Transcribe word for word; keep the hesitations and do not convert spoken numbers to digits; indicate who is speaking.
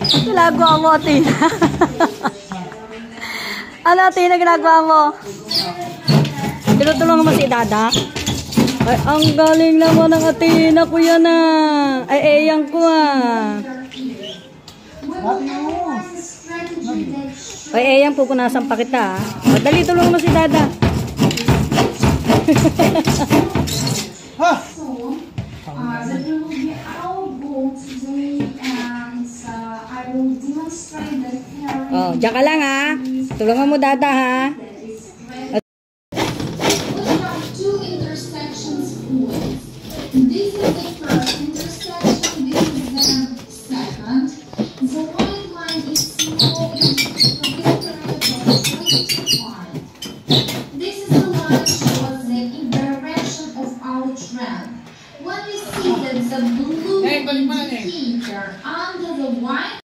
Speaker 1: Ginagawa mo, Athena. Ano, Athena, ginagawa mo? Tinutulungan mo si Dada? Ay, ang galing naman ng Athena, kuya na. Ay, eyang ko ah. Ay, eyang, pupunasan pa kita ah. Dali, tulungan mo si Dada.
Speaker 2: Ha?
Speaker 1: Oh, diyan ka lang ha. Tulungan mo Dada ha.
Speaker 3: This is the first intersection, this is the second. The white line is small in twenty-five. This is the line shows the direction of our trend. When we see that the blue indicator under the white